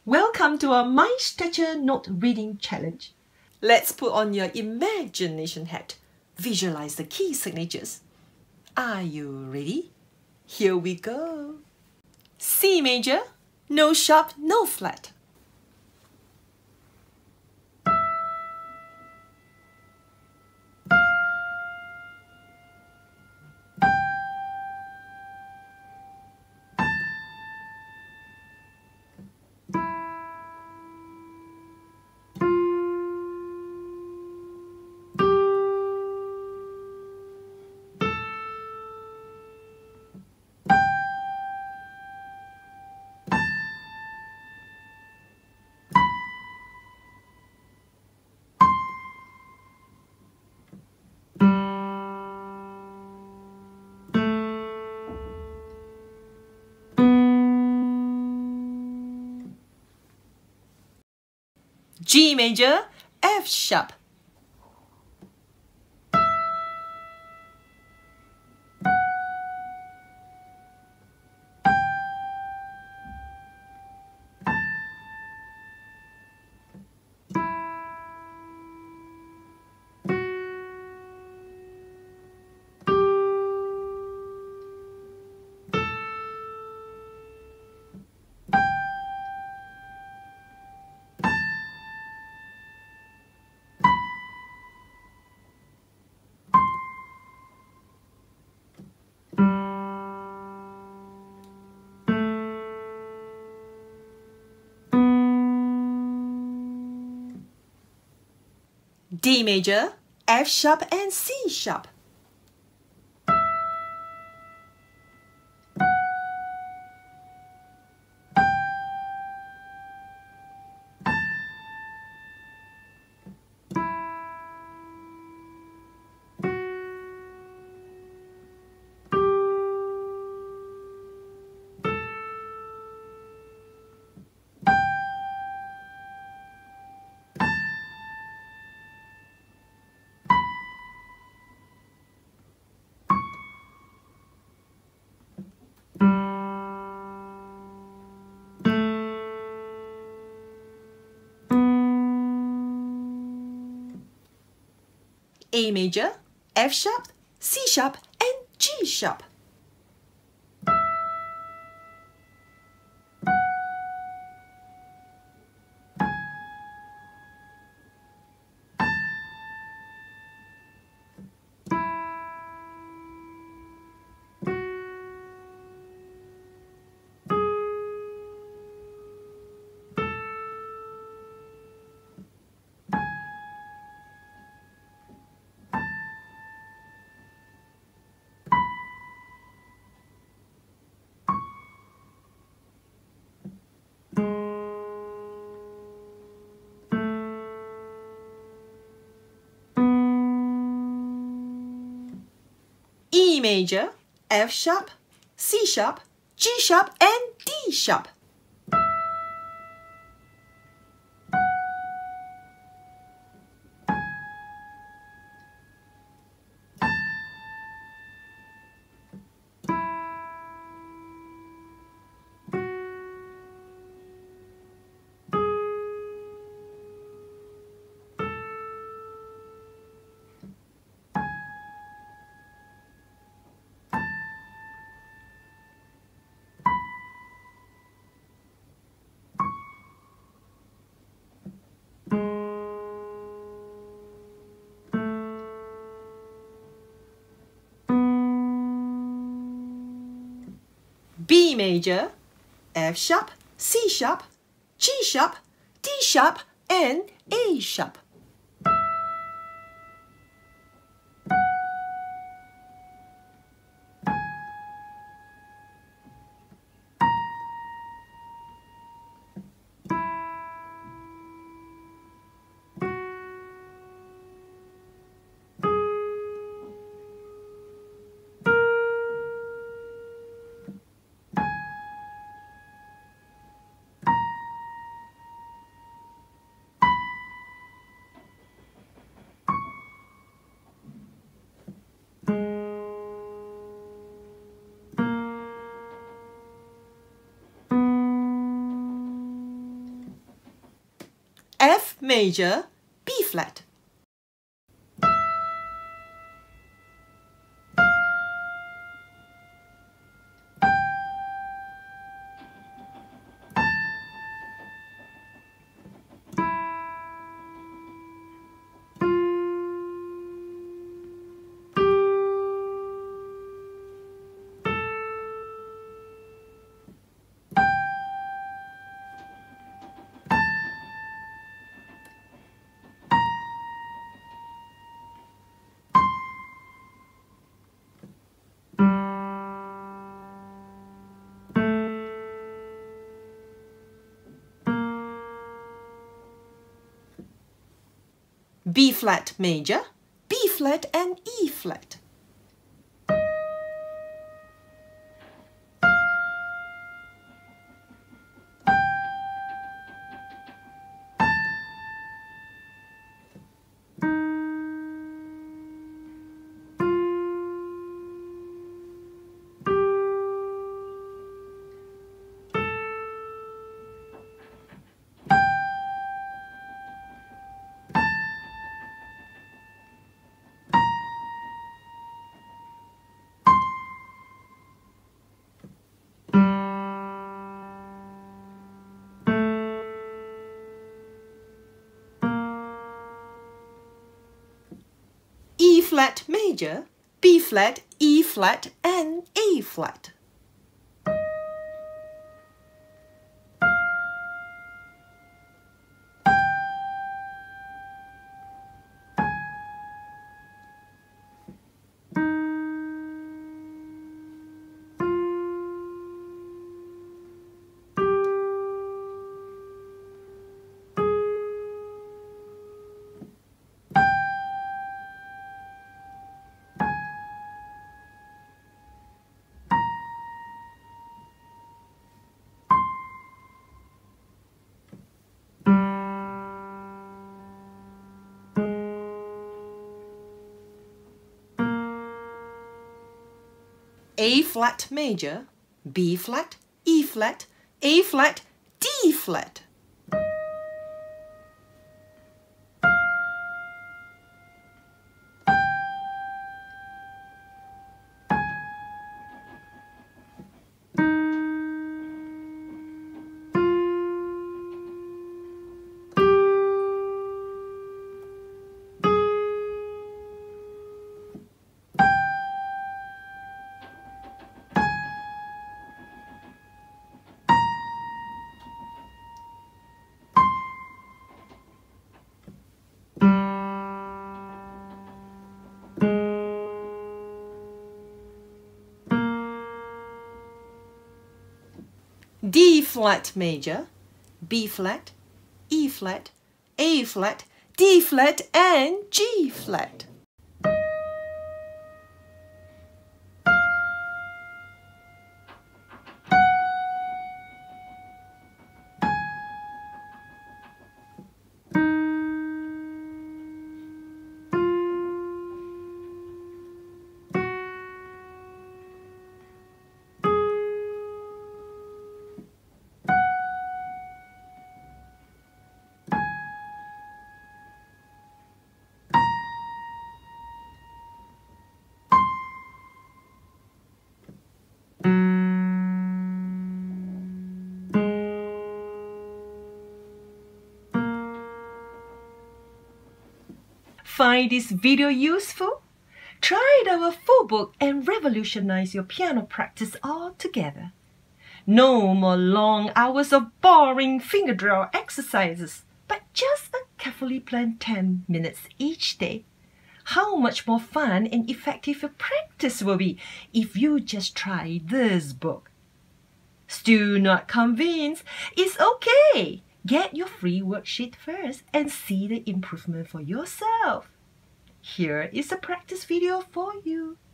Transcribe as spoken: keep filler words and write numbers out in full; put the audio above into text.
Welcome to our Mind Stretcher Note Reading Challenge. Let's put on your imagination hat. Visualize the key signatures. Are you ready? Here we go. C major, no sharp, no flat. G major, F sharp. D major, F sharp and C sharp. A major, F sharp, C sharp and G sharp. E major, F sharp, C sharp, G sharp and D sharp. B major, F sharp, C sharp, G sharp, D sharp and A sharp. F major, B flat. B flat major, B flat and E flat. E flat major, B flat, E flat and A flat. A flat major, B flat, E flat, A flat, D flat. D flat major, B flat, E flat, A flat, D flat and G flat. Find this video useful? Try our full book and revolutionize your piano practice altogether. No more long hours of boring finger drill exercises, but just a carefully planned ten minutes each day. How much more fun and effective your practice will be if you just try this book. Still not convinced? It's okay. Get your free worksheet first and see the improvement for yourself. Here is a practice video for you.